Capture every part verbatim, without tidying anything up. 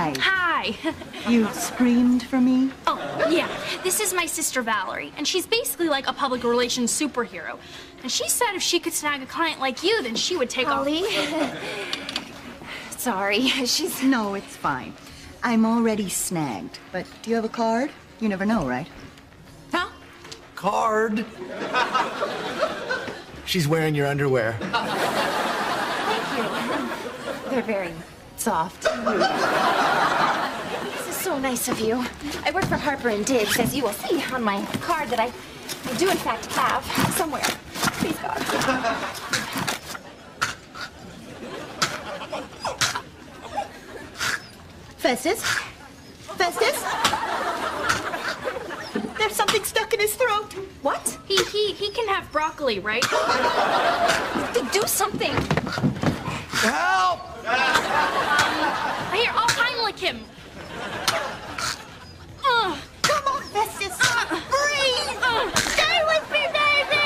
Hi. Hi. You screamed for me? Oh, yeah. This is my sister Valerie, and she's basically like a public relations superhero. And she said if she could snag a client like you, then she would take Holly. off. Sorry, she's... No, it's fine. I'm already snagged. But do you have a card? You never know, right? Huh? Card? She's wearing your underwear. Thank you. They're very soft. This is so nice of you. I work for Harper and Diggs, as you will see on my card that I, I do in fact have somewhere. Please, God. Festus? Festus? There's something stuck in his throat. What? He, he, he can have broccoli, right? Do something. Help! Here, I'll Heimlich him. Uh, Come on, Festus. uh, Breathe. uh, Stay with me, baby.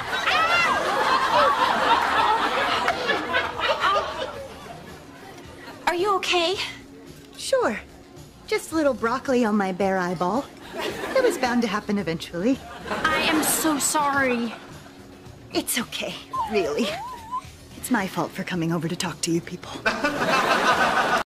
Are you okay? Sure. Just a little broccoli on my bare eyeball. It was bound to happen eventually. I am so sorry. It's okay, really. It's my fault for coming over to talk to you people.